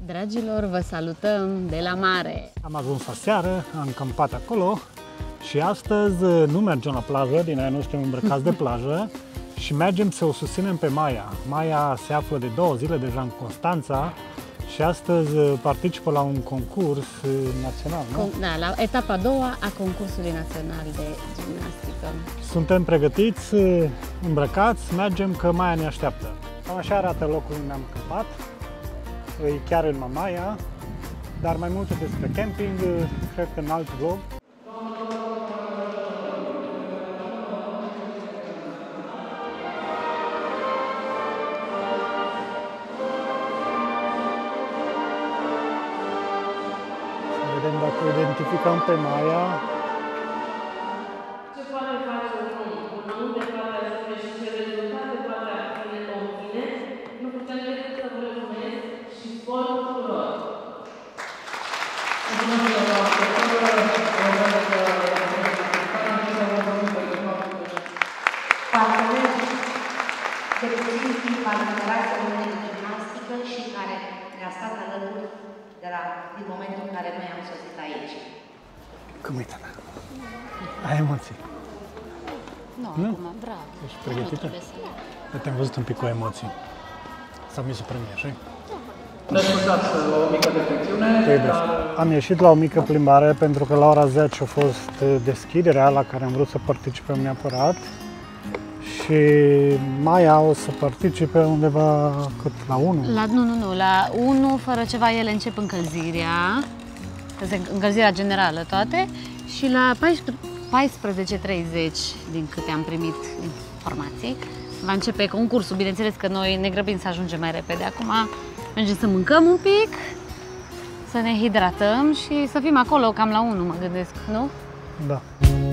Dragilor, vă salutăm de la mare! Am ajuns aseară, am campat acolo și astăzi nu mergem la plajă, din aia nu suntem îmbrăcați de plajă și mergem să o susținem pe Maia. Maia se află de 2 zile deja în Constanța și astăzi participă la un concurs național, nu? Da, la etapa a doua a concursului național de gimnastică. Suntem pregătiți, îmbrăcați, mergem că Maia ne așteaptă. Cam așa arată locul unde am campat, e chiar în Mamaia, dar mai multe despre camping, cred că în alt vlog. Să vedem dacă identificăm pe Maia. Ce poate face un om cu unde poate ajunge și ce rezultate poate obține, nu putem decât să vă mulțumesc și sportul lor. Parteneri de puțin timp al Federației Române de Gimnastică și care ne-a stat alături din momentul în care noi am sosit aici. Cum e, tata? Ai emoții? Nu, acum, bravo. Ești pregătită? Te-am văzut un pic cu emoții. Sau mi se premie, așa? Ne scuzați o mică defecțiune. Am ieșit la o mică plimbare pentru că la ora 10 a fost deschiderea la care am vrut să participăm neapărat. Și Maia o să participe undeva cât la 1? Nu, la 1 fără ceva ele încep încălzirea, încălzirea generală toate și la 14:30, din câte am primit informații, va începe concursul. Bineînțeles că noi ne grăbim să ajungem mai repede. Acum mergem să mâncăm un pic, să ne hidratăm și să fim acolo cam la 1, mă gândesc, nu? Da.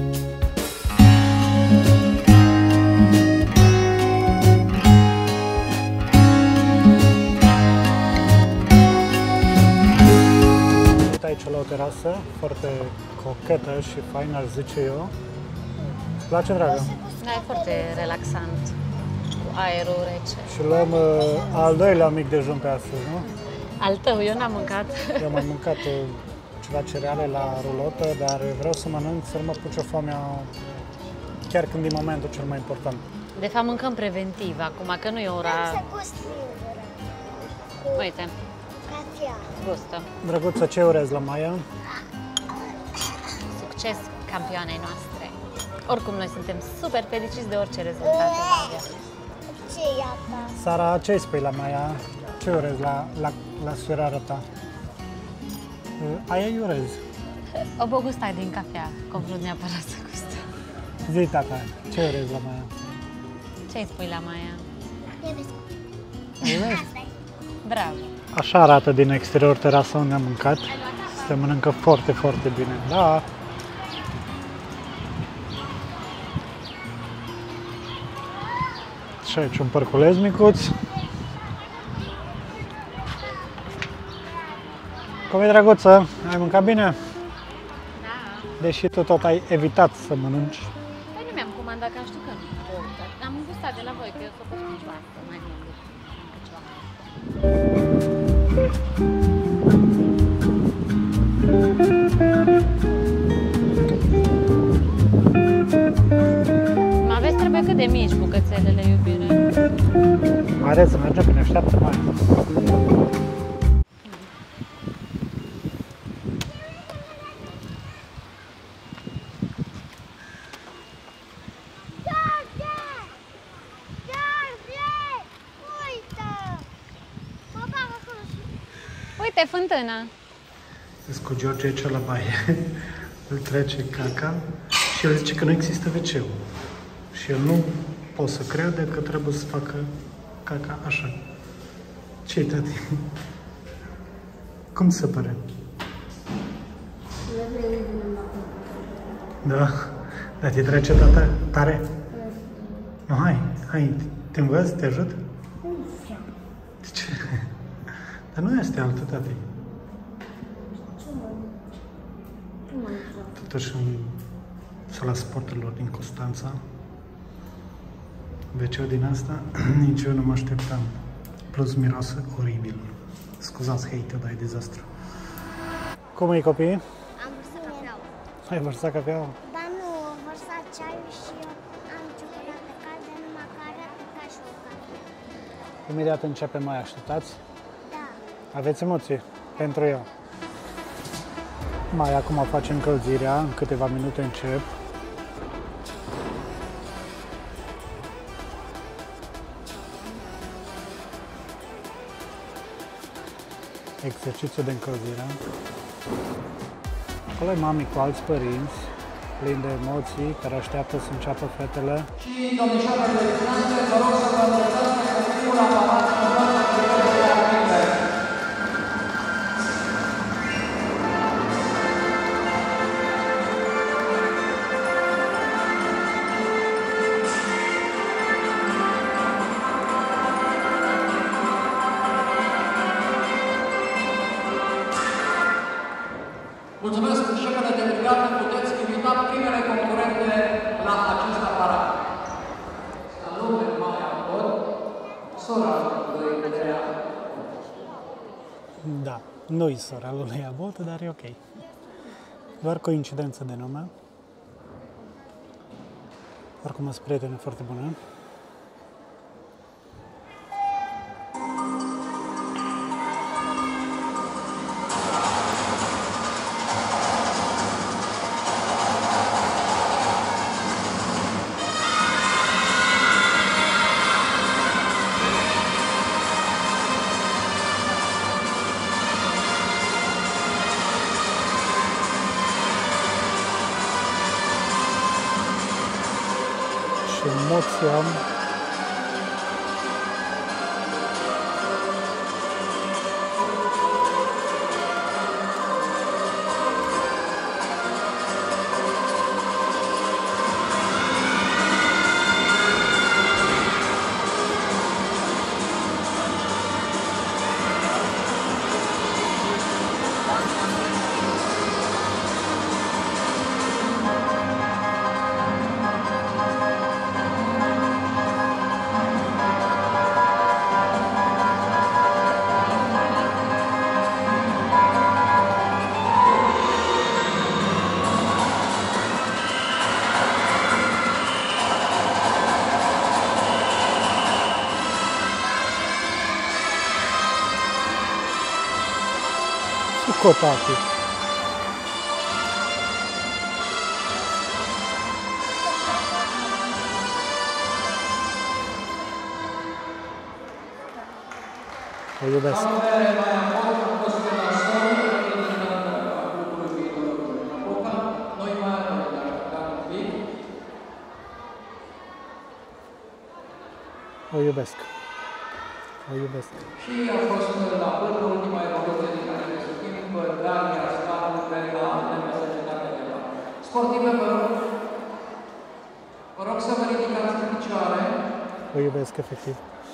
Aici la o terasă foarte cochetă și faină, aș zice eu. Îți place, dragă? Da, e foarte relaxant, cu aerul rece. Și luăm al doilea mic dejun pe astăzi, nu? Al tău, eu n-am mâncat. Eu am mai mâncat ceva cereale la rulotă, dar vreau să mănânc, să nu mă puce foamea chiar când e momentul cel mai important. De fapt, mâncăm preventiv acum, că nu e ora... Uite, gustă. Drăguță, ce urez la Maia? Succes campioanei noastre. Oricum, noi suntem super fericiți de orice rezultat. Ce e asta? Sara, ce îi spui la Maia? Ce urez la surioara ta? Aia îi urez. O bă gustai din cafea, că am vrut neapărat să gustăm. Zi, tata, ce urez la Maia? Ce îi spui la Maia? Urez? Bravo! Așa arată din exterior terasa unde am mâncat. Se mănâncă foarte, foarte bine. Da. Și aici un parculeț micuț. Cum e, drăguță? Ai mâncat bine? Da. Deși tu tot ai evitat să mănânci. Păi nu mi-am comandat, că știu că nu. Am gustat de la voi, că eu s-o fost niciodată. Mai mult încă ceva. Mă aveți trebuie cât de mici bucățelele, iubire. Mai ales să mergem, că ne așteaptă mai. Uite, fântâna. Vezi cu George aici la baie, îl trece caca și el zice că nu există WC-ul. Și el nu poate să creadă că trebuie să facă caca așa. Ce-i, tati? Cum se pare? Da? Dar te trece, tata, tare? Nu, hai, te învăț, te ajut? De ce? Dar nu este altă, tati. Totuși în sala sporturilor din Constanța, WC-ul din asta, nici eu nu mă așteptam. Plus miroase oribil. Scuzați hate-ul, dar e dezastru. Cum e, copii? Am vărsat cafeaua. Ai vărsat cafeaua? Ba nu, am vărsat ceaiul și eu am ciocolată caldă, numai că arată ca și o cafea. Imediat începe mai, așteptați? Da. Aveți emoții pentru ea. Mai acum face încălzirea, în câteva minute încep. Exercițiu de încălzire. Acolo e mami cu alți părinți, plini de emoții, care așteaptă să înceapă fetele. Și domnișoarele de finanțe, vă rog să vă învățați mai continuu la aparat și vă rog să vă aminte. Mulțumesc, șefele de brigadă, puteți invita primele concurente la acest aparat. Salut, Maia Bot, sora lui Andreea. Da, nu-i sora lui Abot, dar e ok. Doar coincidență de nume. Oricum sunt prietene foarte bune. Emoția. Cotati. O iubesc. O iubesc. O iubesc. Și a fost la până ultima evoluție din acest timp, Dania Slavu pe la Universitatea de la Sportive, vă rog să vă ridicați în picioare. O iubesc, efectiv.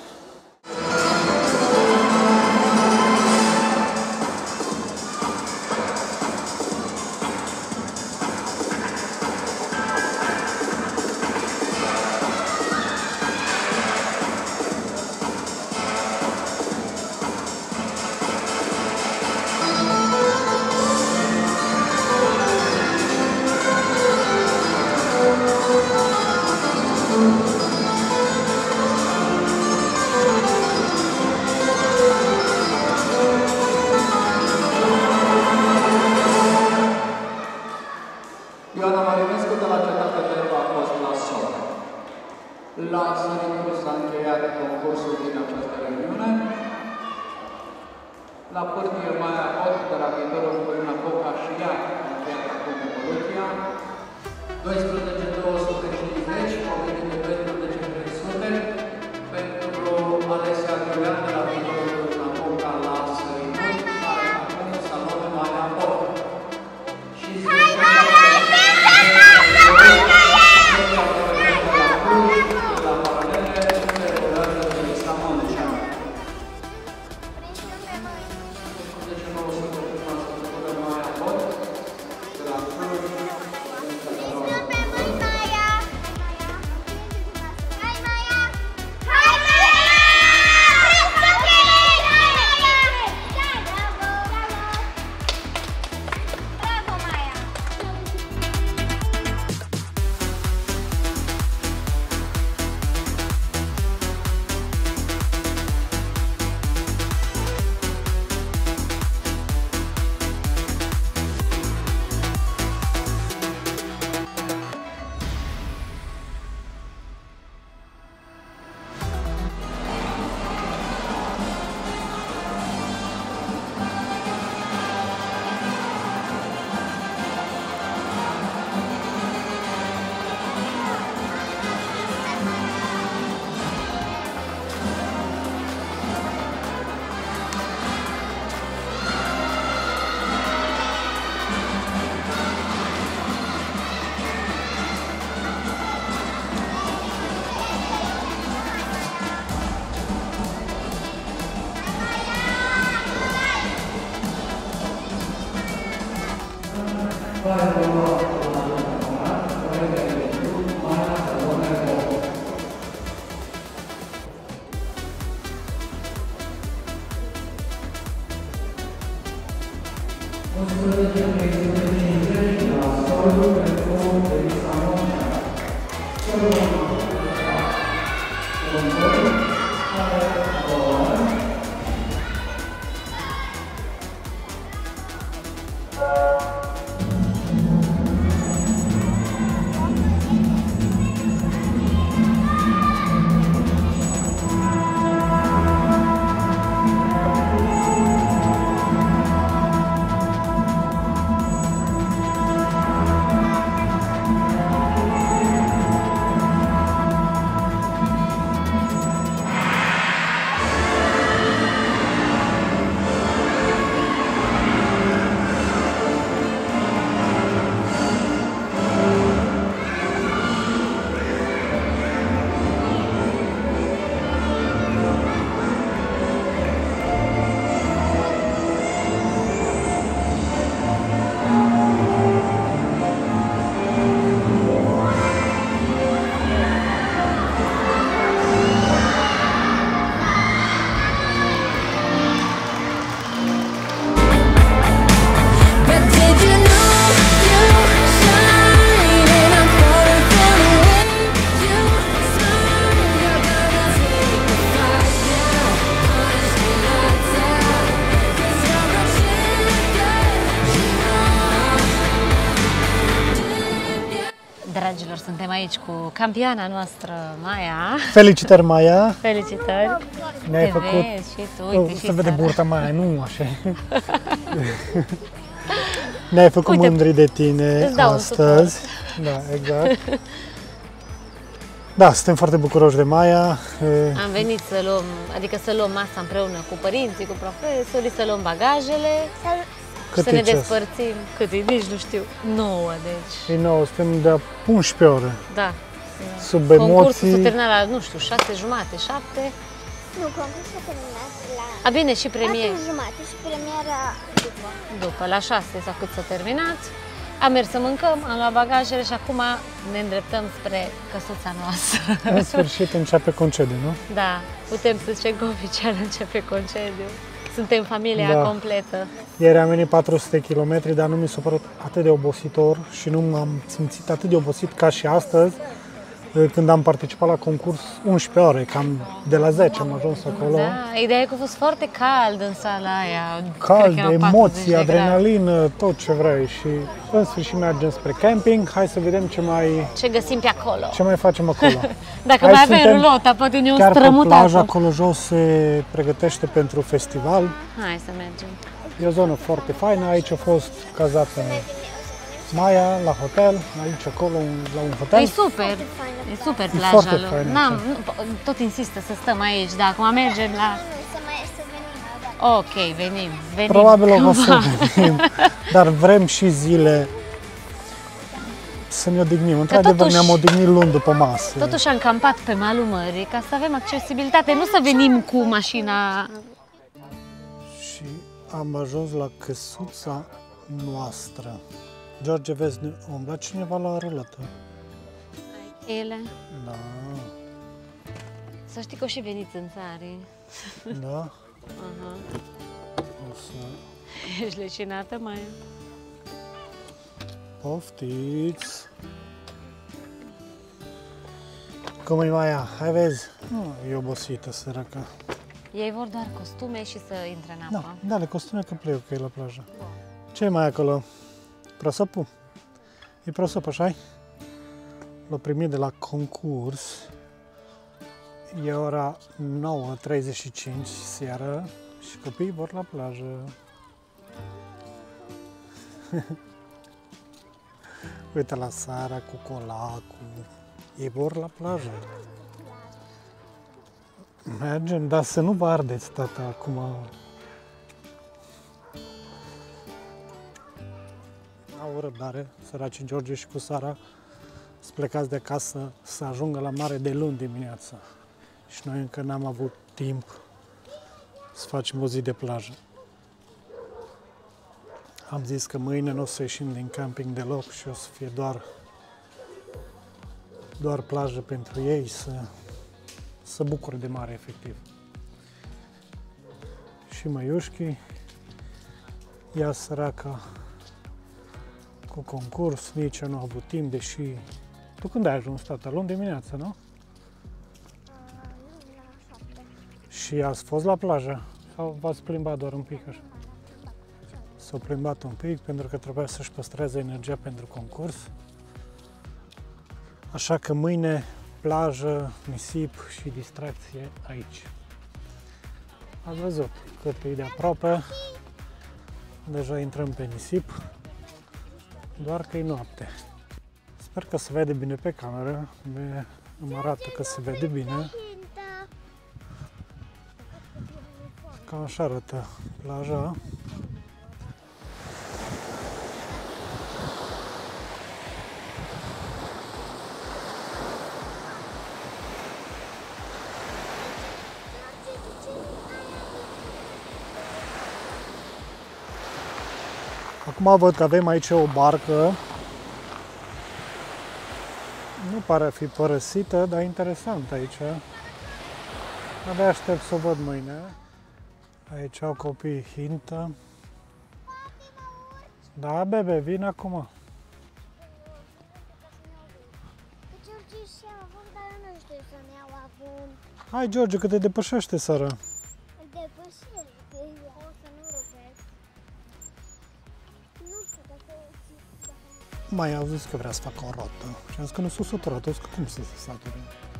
Ioana Marinescu de la Cetatea de Eva a fost la sol. La săritul s-a încheiat concursul din această reuniune. La pârtie Maia Bot de la viitorul Corina Boca și ea a încheiat acum evoluția. 12.250, povedit de 12.300 pentru Alesia Giulian de la viitorul Corina Boca la săritul, care acum salonul Maia Bot. Și Hai, Maia! Dragilor, suntem aici cu campioana noastră, Maia. Felicitări, Maia! Felicitări! Ne-ai Te făcut... vezi și tu, uite, și se vede Sara. burta, Maia, nu așa. Ne-ai făcut Uite, mândri de tine îți dau un astăzi. Da, exact. Da, suntem foarte bucuroși de Maia. Am venit să luăm, adică să luăm masa împreună cu părinții, cu profesorii, să luăm bagajele și Cât să ne e ceas? despărțim. Cât e? Nici nu știu. 9, deci. E nouă, suntem de 11 ore. Da. Sub Concursul emoții. s-a terminat la, nu știu, 6 jumate, 7. Nu, concursul a terminat la A, bine, și premier. 4 jumate și premiera după. După, la 6 sau cât s-a terminat. Am mers să mâncăm, am luat bagajele și acum ne îndreptăm spre căsuța noastră. În sfârșit începe concediu, nu? Da, putem să zicem că oficial începe concediu. Suntem familia Da. completă. Ieri am venit 400 km, dar nu mi s-a părut atât de obositor și nu m-am simțit atât de obosit ca și astăzi, când am participat la concurs 11 ore, cam de la 10 am ajuns acolo. Da, ideea e că a fost foarte cald în sala aia. Cald, Cred că erau 40 emoții, de grade. adrenalină, tot ce vrei și în sfârșit mergem spre camping. Hai să vedem Ce găsim pe acolo? ce mai facem acolo. Dacă Aici mai avem suntem rulota, poate ne-o Chiar pe strămutat. plajă acolo jos se pregătește pentru festival. Hai să mergem. E o zonă foarte faină, aici a fost cazată Maia la hotel, aici acolo la un hotel. E super, e super plaja foarte lui. faină N-am, tot insistă să stăm aici, dar acum mergem la... Să venim. Ok, venim. Probabil o să cândva. venim, dar vrem și zile să ne odihnim. Într-adevăr, totuși- ne-am odihnit luni după masă. Totuși am campat pe malul mării ca să avem accesibilitate, nu să venim cu mașina. Și am ajuns la căsuța noastră. George, vezi, ne umbla cineva la rulată. Ele. Da, Să știi că o și veniți în țară. da. O să Ești leșinată, Maia? poftiți. Cum e Maia? Hai vezi? E obosită, săraca. Ei vor doar costume și să intre în apă. Da, le costume că plec ok la plajă. Ce e mai acolo? Prosopul? E prosop, așa-i? L-a primit de la concurs. E ora 9:35 seara și copiii vor la plajă. Uite la Sara cu colacul. Ei vor la plajă. Mergem, dar să nu vă ardeți, tata, acum. Au răbdare, săracii George și cu Sara, să plecați de acasă, să ajungă la mare de luni dimineața. Și noi încă n-am avut timp să facem o zi de plajă. Am zis că mâine nu o să ieșim din camping deloc și o să fie doar plajă pentru ei, să bucure de mare, efectiv. Și Măiușchi, ea săraca cu concurs, nici eu nu am avut timp, deși... Tu când ai ajuns, tata? Luni dimineață, nu? Și ați fost la plajă? Sau v-ați plimbat doar un pic așa? S-au plimbat un pic pentru că trebuia să-și păstreze energia pentru concurs. Așa că mâine plajă, nisip și distracție aici. Ați văzut cât e de aproape. Deja intrăm pe nisip, doar că e noapte. Sper că se vede bine pe cameră. Îmi arată că se vede bine. Cam așa arată plaja. Acum văd că avem aici o barcă. Nu pare a fi părăsită, dar interesant aici. Abia aștept să o văd mâine. Aici au copii hintă. Da, bebe, vin acum. George și având, dar eu nu știu să-mi iau având. Hai, George, că te depășește, Sara. Îl depășesc, o să nu rupesc. Nu știu dacă Mai au zis că vrea să facă o rotă. Și am zis că nu s-o săturat, o zis că cum să se sature.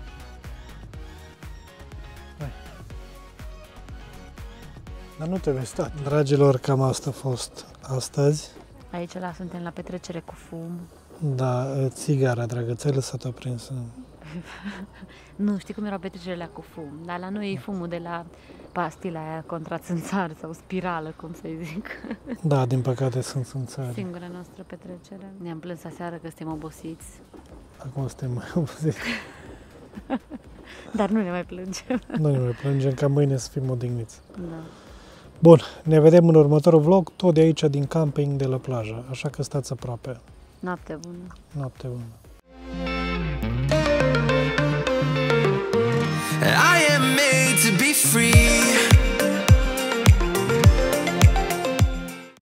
Hai. Dar nu te vezi, sta. Dragilor, cam asta a fost astăzi. Aici suntem la petrecere cu fum. Da, țigara, dragă, ți-ai lăsat-o aprinsă. Nu, știi cum erau petrecerile cu fum, dar la noi e fumul de la pastila aia contra țânțar sau spirală, cum să-i zic. Da, din păcate sunt țânțari. Singura noastră petrecere. Ne-am plâns aseară că suntem obosiți, Acum suntem mai obosiți. dar nu ne mai plângem. Nu ne mai plângem, ca mâine să fim odihniți. Da. Bun, ne vedem în următorul vlog, tot de aici, din camping de la plajă. Așa că stați aproape. Noapte bună! Noapte bună!